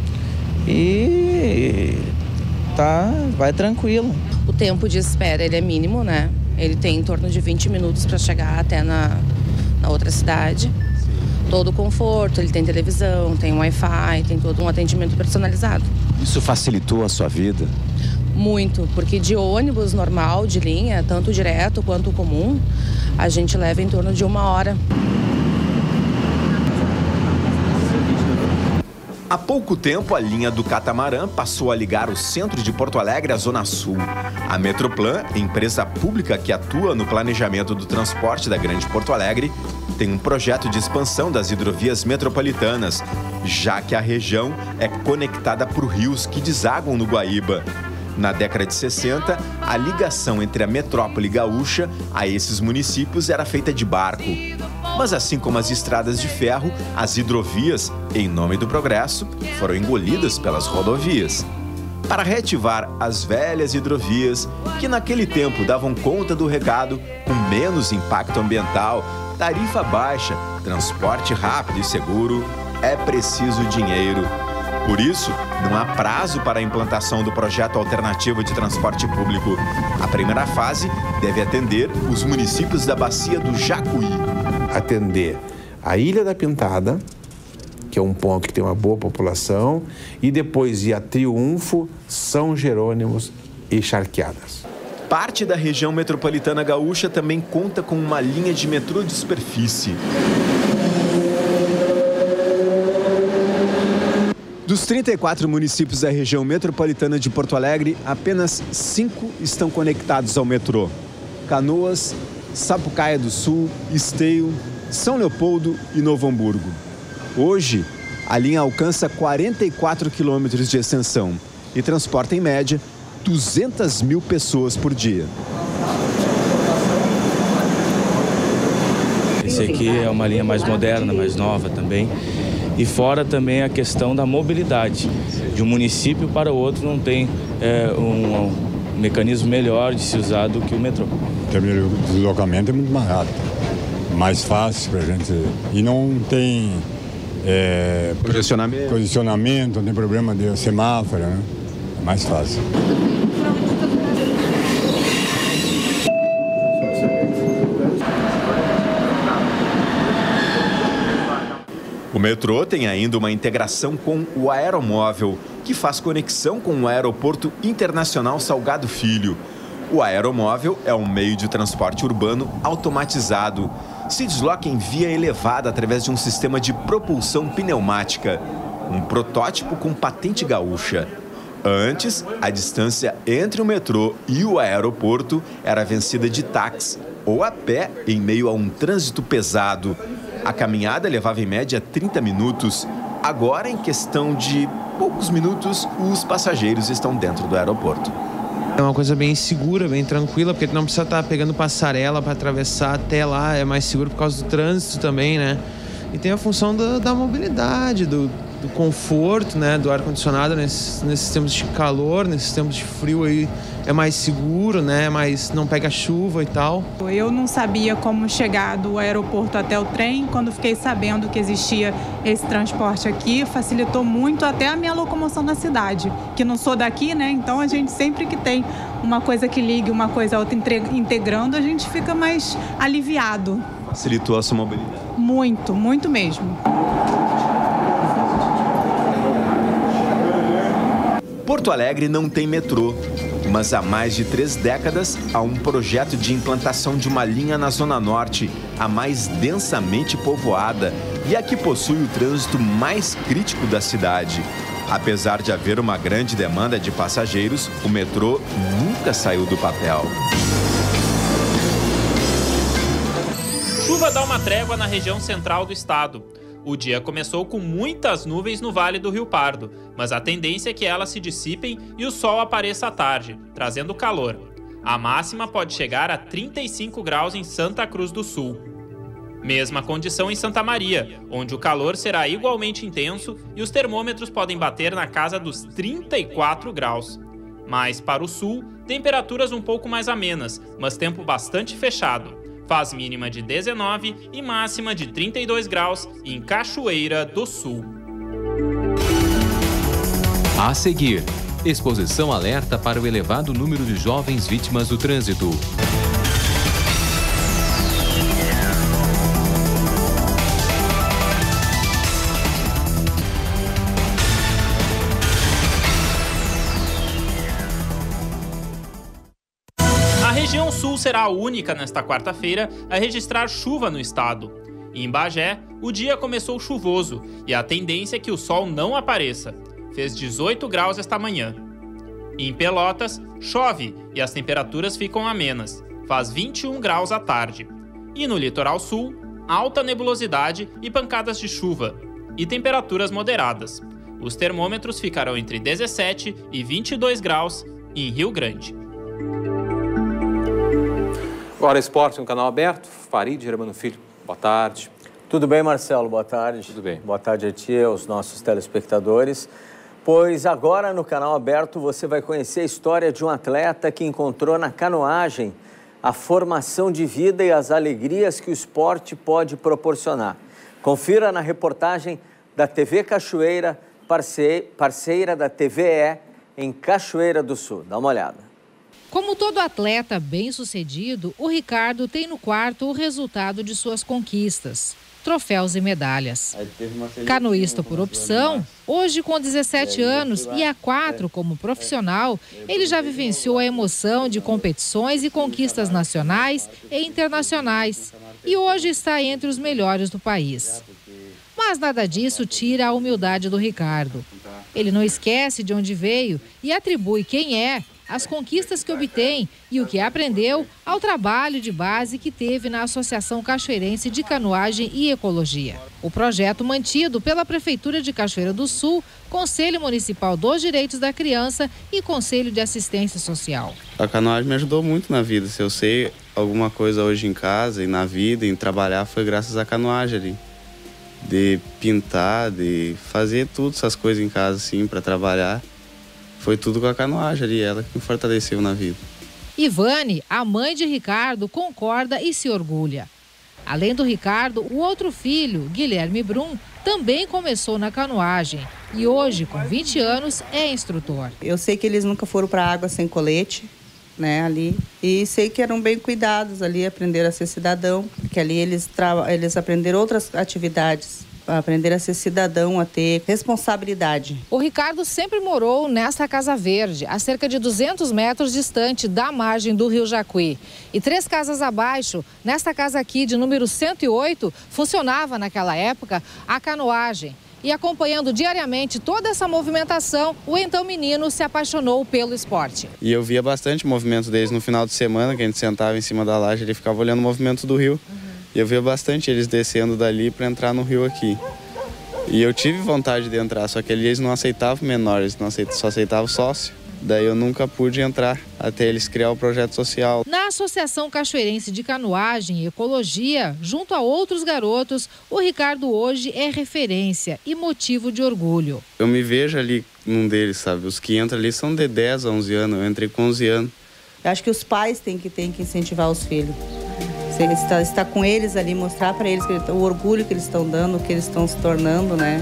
e tá, vai tranquilo. O tempo de espera ele é mínimo, né? Ele tem em torno de vinte minutos para chegar até na, na outra cidade. Todo o conforto, ele tem televisão, tem Wi-Fi, tem todo um atendimento personalizado. Isso facilitou a sua vida? Muito, porque de ônibus normal, de linha, tanto direto quanto comum, a gente leva em torno de uma hora. Há pouco tempo, a linha do Catamarã passou a ligar o centro de Porto Alegre à Zona Sul. A Metroplan, empresa pública que atua no planejamento do transporte da Grande Porto Alegre, tem um projeto de expansão das hidrovias metropolitanas, já que a região é conectada por rios que desaguam no Guaíba. Na década de sessenta, a ligação entre a metrópole gaúcha a esses municípios era feita de barco. Mas assim como as estradas de ferro, as hidrovias, em nome do progresso, foram engolidas pelas rodovias. Para reativar as velhas hidrovias, que naquele tempo davam conta do recado, com menos impacto ambiental, tarifa baixa, transporte rápido e seguro, é preciso dinheiro. Por isso, não há prazo para a implantação do projeto alternativo de transporte público. A primeira fase deve atender os municípios da Bacia do Jacuí. Atender a Ilha da Pintada, que é um ponto que tem uma boa população, e depois ir a Triunfo, São Jerônimos e Charqueadas. Parte da região metropolitana gaúcha também conta com uma linha de metrô de superfície. Dos trinta e quatro municípios da região metropolitana de Porto Alegre, apenas cinco estão conectados ao metrô: Canoas, Sapucaia do Sul, Esteio, São Leopoldo e Novo Hamburgo. Hoje, a linha alcança quarenta e quatro quilômetros de extensão e transporta, em média, duzentas mil pessoas por dia. Esse aqui é uma linha mais moderna, mais nova também. E fora também a questão da mobilidade. De um município para o outro não tem é, um, um mecanismo melhor de se usar do que o metrô. O termo de deslocamento é muito mais rápido, mais fácil para a gente. E não tem é, posicionamento. posicionamento, não tem problema de semáforo, né? É mais fácil. O metrô tem ainda uma integração com o aeromóvel, que faz conexão com o Aeroporto Internacional Salgado Filho. O aeromóvel é um meio de transporte urbano automatizado. Se desloca em via elevada através de um sistema de propulsão pneumática, um protótipo com patente gaúcha. Antes, a distância entre o metrô e o aeroporto era vencida de táxi ou a pé em meio a um trânsito pesado. A caminhada levava em média trinta minutos. Agora, em questão de poucos minutos, os passageiros estão dentro do aeroporto. É uma coisa bem segura, bem tranquila, porque tu não precisa estar pegando passarela para atravessar até lá. É mais seguro por causa do trânsito também, né? E tem a função da, da mobilidade, do, do conforto, né? Do ar-condicionado nesses, nesses tempos de calor, nesses tempos de frio aí. É mais seguro, né? Mas não pega chuva e tal. Eu não sabia como chegar do aeroporto até o trem. Quando fiquei sabendo que existia esse transporte aqui, facilitou muito até a minha locomoção na cidade. Que não sou daqui, né? Então a gente sempre que tem uma coisa que ligue, uma coisa a outra integrando, a gente fica mais aliviado. Facilitou a sua mobilidade? Muito, muito mesmo. Porto Alegre não tem metrô, mas há mais de três décadas há um projeto de implantação de uma linha na Zona Norte, a mais densamente povoada e a que possui o trânsito mais crítico da cidade. Apesar de haver uma grande demanda de passageiros, o metrô nunca saiu do papel. Chuva dá uma trégua na região central do estado. O dia começou com muitas nuvens no Vale do Rio Pardo, mas a tendência é que elas se dissipem e o sol apareça à tarde, trazendo calor. A máxima pode chegar a trinta e cinco graus em Santa Cruz do Sul. Mesma condição em Santa Maria, onde o calor será igualmente intenso e os termômetros podem bater na casa dos trinta e quatro graus. Mais para o sul, temperaturas um pouco mais amenas, mas tempo bastante fechado. Faz mínima de dezenove e máxima de trinta e dois graus em Cachoeira do Sul. A seguir, exposição alerta para o elevado número de jovens vítimas do trânsito. A região sul será a única nesta quarta-feira a registrar chuva no estado. Em Bagé, o dia começou chuvoso e a tendência é que o sol não apareça. Fez dezoito graus esta manhã. Em Pelotas, chove e as temperaturas ficam amenas. Faz vinte e um graus à tarde. E no litoral sul, alta nebulosidade e pancadas de chuva. E temperaturas moderadas. Os termômetros ficarão entre dezessete e vinte e dois graus em Rio Grande. Agora esporte no canal aberto. Farid Germano Filho, boa tarde. Tudo bem, Marcelo? Boa tarde. Tudo bem. Boa tarde a ti e aos nossos telespectadores. Pois agora no canal aberto você vai conhecer a história de um atleta que encontrou na canoagem a formação de vida e as alegrias que o esporte pode proporcionar. Confira na reportagem da T V Cachoeira, parceira da T V E em Cachoeira do Sul. Dá uma olhada. Como todo atleta bem-sucedido, o Ricardo tem no quarto o resultado de suas conquistas, troféus e medalhas. Canoísta por opção, hoje com dezessete anos e há quatro como profissional, ele já vivenciou a emoção de competições e conquistas nacionais e internacionais e hoje está entre os melhores do país. Mas nada disso tira a humildade do Ricardo. Ele não esquece de onde veio e atribui quem é, as conquistas que obtém e o que aprendeu ao trabalho de base que teve na Associação Cachoeirense de Canoagem e Ecologia. O projeto mantido pela Prefeitura de Cachoeira do Sul, Conselho Municipal dos Direitos da Criança e Conselho de Assistência Social. A canoagem me ajudou muito na vida. Se eu sei alguma coisa hoje em casa e na vida, em trabalhar, foi graças à canoagem ali. De pintar, de fazer tudo essas coisas em casa assim para trabalhar. Foi tudo com a canoagem ali, ela que me fortaleceu na vida. Ivane, a mãe de Ricardo, concorda e se orgulha. Além do Ricardo, o outro filho, Guilherme Brum, também começou na canoagem e hoje, com vinte anos, é instrutor. Eu sei que eles nunca foram para a água sem colete, né, ali, e sei que eram bem cuidados ali, aprenderam a ser cidadão, porque ali eles, eles aprenderam outras atividades. Aprender a ser cidadão, a ter responsabilidade. O Ricardo sempre morou nesta Casa Verde, a cerca de duzentos metros distante da margem do Rio Jacuí. E três casas abaixo, nesta casa aqui de número cento e oito, funcionava naquela época a canoagem. E acompanhando diariamente toda essa movimentação, o então menino se apaixonou pelo esporte. E eu via bastante movimento deles no final de semana, que a gente sentava em cima da laje e ficava olhando o movimento do rio. Uhum. E eu via bastante eles descendo dali para entrar no rio aqui. E eu tive vontade de entrar, só que eles não aceitavam menores, não aceitavam, só aceitavam sócio. Daí eu nunca pude entrar, até eles criar o projeto social. Na Associação Cachoeirense de Canoagem e Ecologia, junto a outros garotos, o Ricardo hoje é referência e motivo de orgulho. Eu me vejo ali num deles, sabe? Os que entram ali são de dez a onze anos, eu entrei com onze anos. Eu acho que os pais têm que, têm que incentivar os filhos. Está, está com eles ali, mostrar para eles que, o orgulho que eles estão dando, o que eles estão se tornando, né?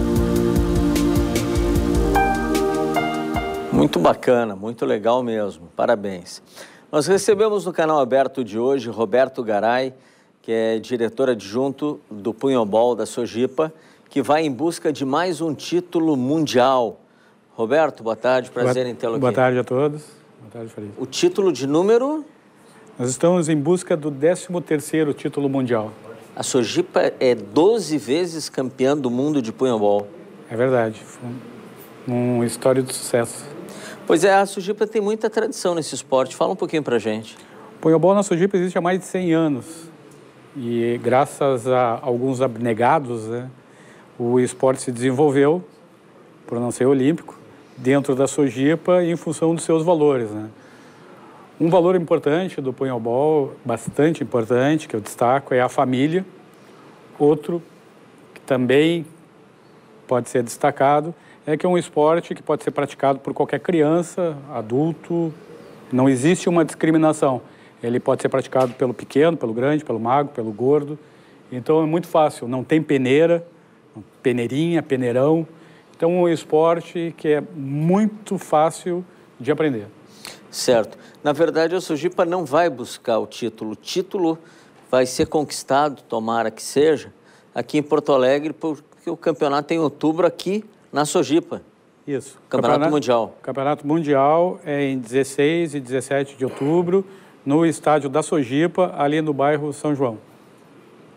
Muito bacana, muito legal mesmo. Parabéns. Nós recebemos no canal aberto de hoje Roberto Garay, que é diretor adjunto do Punhobol da Sojipa, que vai em busca de mais um título mundial. Roberto, boa tarde, prazer boa, em tê-lo aqui. Boa tarde a todos. Boa tarde, Farid. O título de número? Nós estamos em busca do décimo terceiro título mundial. A Sojipa é doze vezes campeã do mundo de punhobol. É verdade. Foi uma história de sucesso. Pois é, a Sojipa tem muita tradição nesse esporte. Fala um pouquinho pra gente. O punhobol na Sojipa existe há mais de cem anos. E graças a alguns abnegados, né, o esporte se desenvolveu, por não ser olímpico, dentro da Sojipa e em função dos seus valores, né? Um valor importante do punhobol, bastante importante, que eu destaco, é a família. Outro, que também pode ser destacado, é que é um esporte que pode ser praticado por qualquer criança, adulto. Não existe uma discriminação. Ele pode ser praticado pelo pequeno, pelo grande, pelo magro, pelo gordo. Então é muito fácil, não tem peneira, peneirinha, peneirão. Então é um esporte que é muito fácil de aprender. Certo. Na verdade, a Sojipa não vai buscar o título. O título vai ser conquistado, tomara que seja, aqui em Porto Alegre, porque o campeonato é em outubro aqui na Sojipa. Isso. Campeonato, campeonato Mundial. Campeonato Mundial é em dezesseis e dezessete de outubro, no estádio da Sojipa, ali no bairro São João.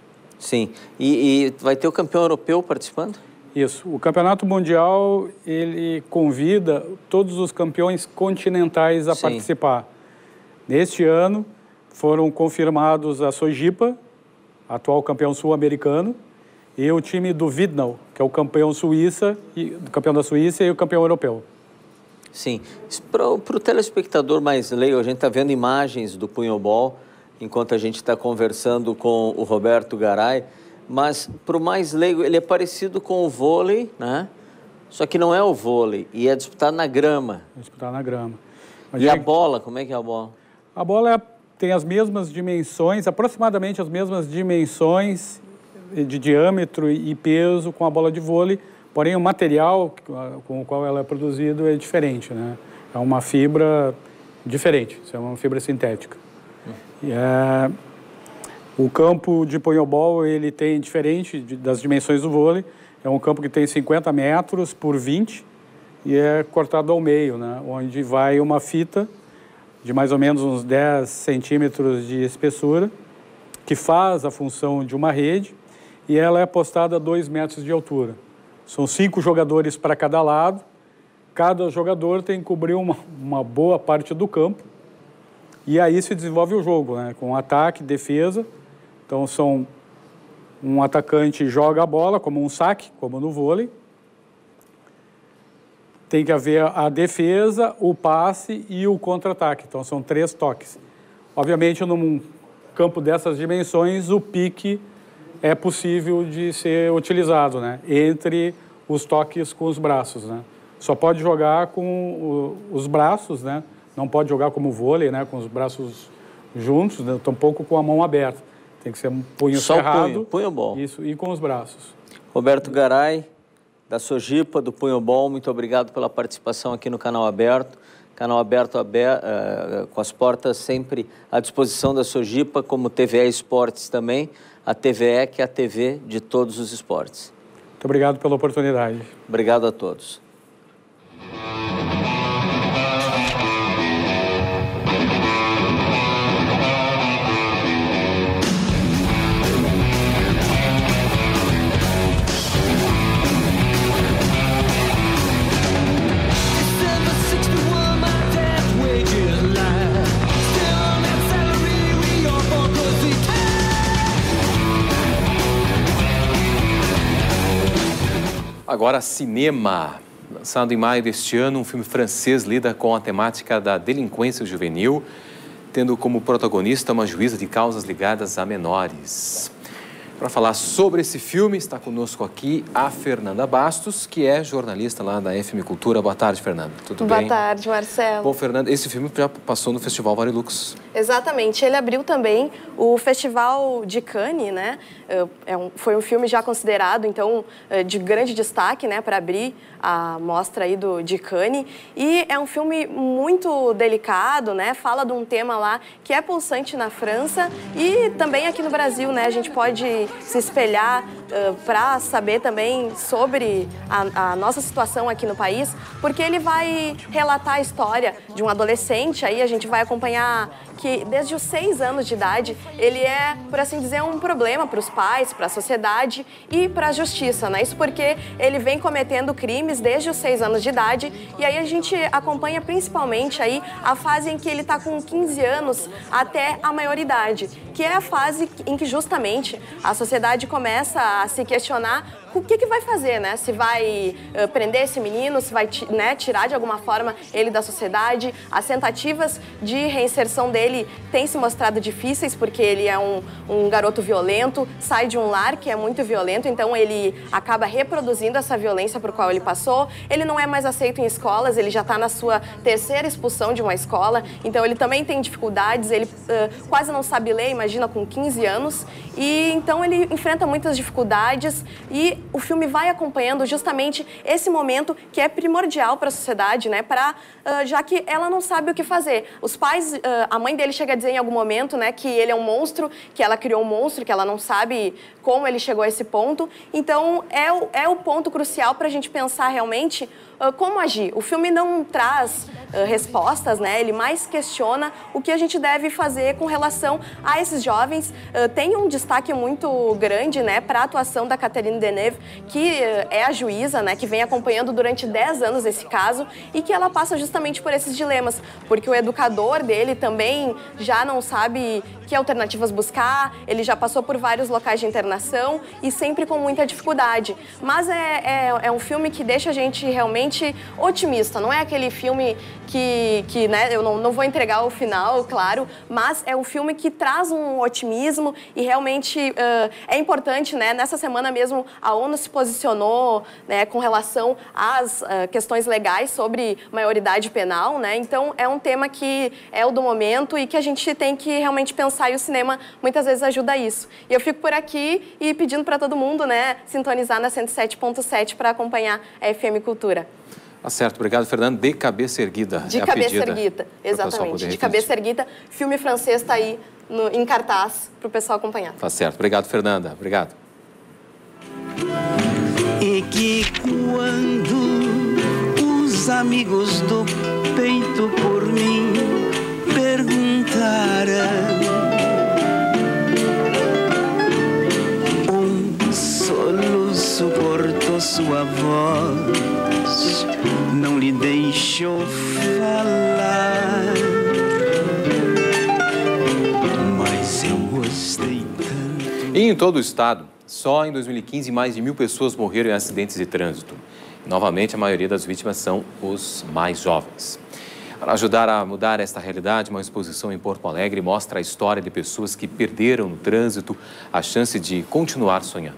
Sim. E, e vai ter o campeão europeu participando? Isso. O Campeonato Mundial, ele convida todos os campeões continentais a Sim. participar. Neste ano, foram confirmados a Sojipa, atual campeão sul-americano, e o time do Vidnau, que é o campeão suíça, e, campeão da Suíça e o campeão europeu. Sim. Para o telespectador mais leigo, a gente está vendo imagens do punhobol, enquanto a gente está conversando com o Roberto Garay, mas para o mais leigo, ele é parecido com o vôlei, né? Só que não é o vôlei, e é disputado na grama. É disputado na grama. Mas e é... a bola, como é que é a bola? A bola é, tem as mesmas dimensões, aproximadamente as mesmas dimensões de diâmetro e peso com a bola de vôlei, porém o material com o qual ela é produzida é diferente, né? É uma fibra diferente, é uma fibra sintética. E é, o campo de punhobol, ele tem, diferente de, das dimensões do vôlei, é um campo que tem cinquenta metros por vinte e é cortado ao meio, né? Onde vai uma fita de mais ou menos uns dez centímetros de espessura, que faz a função de uma rede, e ela é postada a dois metros de altura. São cinco jogadores para cada lado, cada jogador tem que cobrir uma, uma boa parte do campo, e aí se desenvolve o jogo, né? Com ataque, defesa. Então são um atacante joga a bola como um saque, como no vôlei. Tem que haver a defesa, o passe e o contra-ataque. Então são três toques. Obviamente, num campo dessas dimensões, o pique é possível de ser utilizado, né? Entre os toques com os braços, né? Só pode jogar com os braços, né? Não pode jogar como vôlei, né? Com os braços juntos, né? Tampouco com a mão aberta. Tem que ser um punho Só cerrado. Punho, punho bom. Isso, e com os braços. Roberto Garay, da Sojipa, do Punhobol, muito obrigado pela participação aqui no Canal Aberto. Canal Aberto aberto, uh, com as portas sempre à disposição da Sojipa, como T V E Esportes também. A T V E, que é a T V de todos os esportes. Muito obrigado pela oportunidade. Obrigado a todos. Agora, cinema. Lançado em maio deste ano, um filme francês lida com a temática da delinquência juvenil, tendo como protagonista uma juíza de causas ligadas a menores. Para falar sobre esse filme, está conosco aqui a Fernanda Bastos, que é jornalista lá da F M Cultura. Boa tarde, Fernanda. Tudo Boa bem? Boa tarde, Marcelo. Bom, Fernanda, esse filme já passou no Festival Varilux. Exatamente. Ele abriu também o Festival de Cannes, né? É um, foi um filme já considerado, então, de grande destaque, né, para abrir a mostra aí do, de Cannes. E é um filme muito delicado, né? Fala de um tema lá que é pulsante na França e também aqui no Brasil, né? A gente pode se espelhar uh, para saber também sobre a, a nossa situação aqui no país, porque ele vai relatar a história de um adolescente, aí a gente vai acompanhar que desde os seis anos de idade ele é, por assim dizer, um problema para os pais, para a sociedade e para a justiça, né? Isso porque ele vem cometendo crimes desde os seis anos de idade e aí a gente acompanha principalmente aí a fase em que ele está com quinze anos até a maioridade, que é a fase em que justamente a sociedade começa a se questionar o que que vai fazer, né? Se vai uh, prender esse menino, se vai, né, tirar de alguma forma ele da sociedade. As tentativas de reinserção dele têm se mostrado difíceis porque ele é um, um garoto violento, sai de um lar que é muito violento, então ele acaba reproduzindo essa violência por qual ele passou. Ele não é mais aceito em escolas, ele já está na sua terceira expulsão de uma escola, então ele também tem dificuldades, ele uh, quase não sabe ler, imagina, com quinze anos, e então ele enfrenta muitas dificuldades e o filme vai acompanhando justamente esse momento que é primordial para a sociedade, né? Pra, uh, já que ela não sabe o que fazer. Os pais, uh, a mãe dele chega a dizer em algum momento, né, que ele é um monstro, que ela criou um monstro, que ela não sabe como ele chegou a esse ponto. Então, é o, é o ponto crucial para a gente pensar realmente uh, como agir. O filme não traz uh, respostas, né? Ele mais questiona o que a gente deve fazer com relação a esses jovens. Uh, tem um destaque muito grande, né, para a atuação da Catherine Deneuve, que uh, é a juíza, né, que vem acompanhando durante dez anos esse caso e que ela passa justamente por esses dilemas, porque o educador dele também já não sabe que alternativas buscar, ele já passou por vários locais de internação e sempre com muita dificuldade. Mas é, é, é um filme que deixa a gente realmente otimista, não é aquele filme que, que né, eu não, não vou entregar o final, claro, mas é um filme que traz um otimismo e realmente uh, é importante, né? Nessa semana mesmo a ONU se posicionou, né, com relação às uh, questões legais sobre maioridade penal, né? Então é um tema que é o do momento e que a gente tem que realmente pensar, e o cinema muitas vezes ajuda isso. E eu fico por aqui e pedindo para todo mundo, né, sintonizar na cento e sete ponto sete para acompanhar a F M Cultura. Tá certo, obrigado, Fernando. De cabeça erguida. De é cabeça erguida, exatamente. De cabeça erguida, filme francês está aí no, em cartaz para o pessoal acompanhar. Tá certo, obrigado, Fernanda. Obrigado. E que quando os amigos do peito por mim perguntaram, um soluço cortou sua voz, não lhe deixou falar, mas eu gostei tanto. E em todo o estado, só em dois mil e quinze, mais de mil pessoas morreram em acidentes de trânsito. E, novamente, a maioria das vítimas são os mais jovens. Para ajudar a mudar esta realidade, uma exposição em Porto Alegre mostra a história de pessoas que perderam no trânsito a chance de continuar sonhando.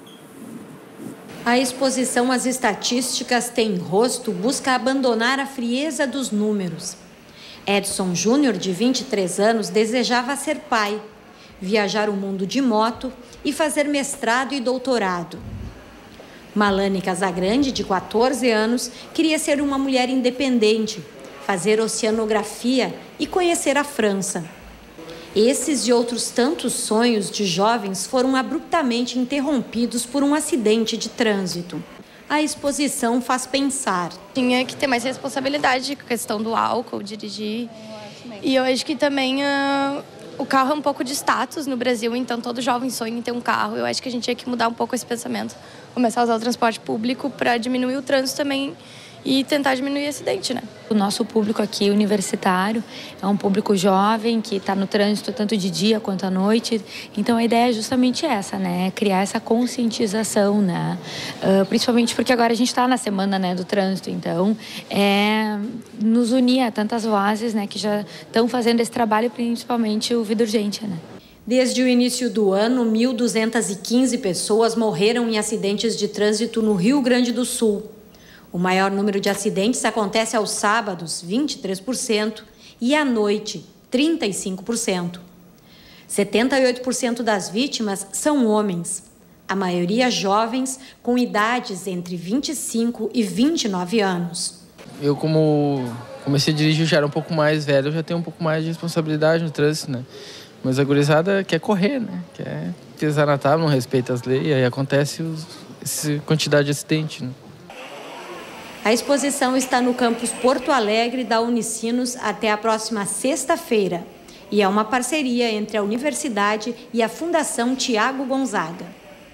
A exposição As Estatísticas Têm Rosto busca abandonar a frieza dos números. Edson Júnior, de vinte e três anos, desejava ser pai, viajar o mundo de moto e fazer mestrado e doutorado. Malane Casagrande, de quatorze anos, queria ser uma mulher independente, fazer oceanografia e conhecer a França. Esses e outros tantos sonhos de jovens foram abruptamente interrompidos por um acidente de trânsito. A exposição faz pensar. Tinha que ter mais responsabilidade com a questão do álcool, dirigir. E eu acho que também uh, o carro é um pouco de status no Brasil, então todo jovem sonha em ter um carro. Eu acho que a gente tinha que mudar um pouco esse pensamento. Começar a usar o transporte público para diminuir o trânsito também e tentar diminuir acidente, né? O nosso público aqui universitário é um público jovem que está no trânsito tanto de dia quanto à noite. Então a ideia é justamente essa, né? Criar essa conscientização, né? Uh, principalmente porque agora a gente está na semana, né, do trânsito. Então é nos unir a tantas vozes, né, que já estão fazendo esse trabalho, principalmente o Vida Urgente, né? Desde o início do ano, mil duzentas e quinze pessoas morreram em acidentes de trânsito no Rio Grande do Sul. O maior número de acidentes acontece aos sábados, vinte e três por cento, e à noite, trinta e cinco por cento. setenta e oito por cento das vítimas são homens, a maioria jovens com idades entre vinte e cinco e vinte e nove anos. Eu, como comecei a dirigir, já era um pouco mais velho, eu já tenho um pouco mais de responsabilidade no trânsito, né? Mas a gurizada quer correr, né? Quer pisar na tábua, não respeita as leis, e aí acontece os, essa quantidade de acidente, né? A exposição está no campus Porto Alegre da Unicinos até a próxima sexta-feira e é uma parceria entre a universidade e a Fundação Tiago Gonzaga.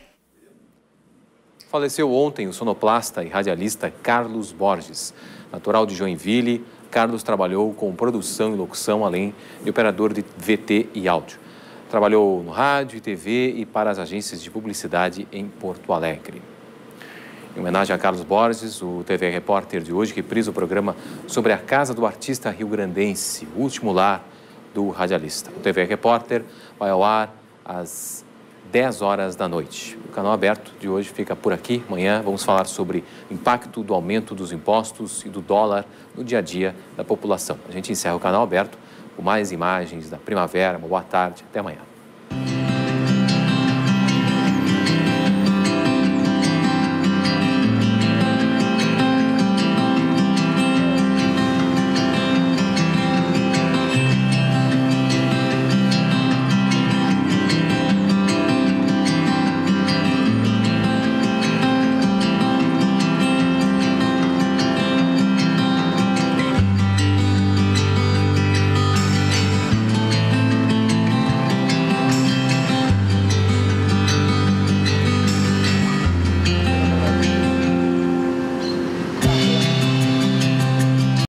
Faleceu ontem o sonoplasta e radialista Carlos Borges. Natural de Joinville, Carlos trabalhou com produção e locução, além de operador de V T e áudio. Trabalhou no rádio e T V e para as agências de publicidade em Porto Alegre. Em homenagem a Carlos Borges, o T V Repórter de hoje reprisa o programa sobre a casa do artista rio-grandense, o último lar do radialista. O T V Repórter vai ao ar às dez horas da noite. O Canal Aberto de hoje fica por aqui. Amanhã vamos falar sobre o impacto do aumento dos impostos e do dólar no dia a dia da população. A gente encerra o Canal Aberto com mais imagens da primavera. Uma boa tarde. Até amanhã.